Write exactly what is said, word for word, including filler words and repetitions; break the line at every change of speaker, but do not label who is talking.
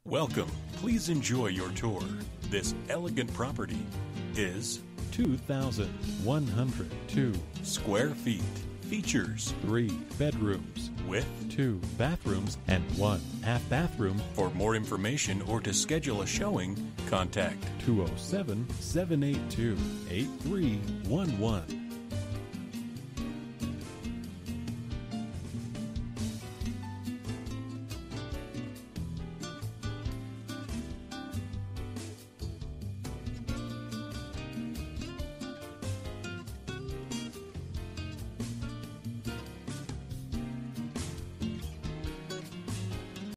Welcome. Please enjoy your tour. This elegant property is
two thousand one hundred two
square feet. Features
three bedrooms
with
two bathrooms and one half bathroom.
For more information or to schedule a showing, contact
two oh seven, seven eight two, eight three one one.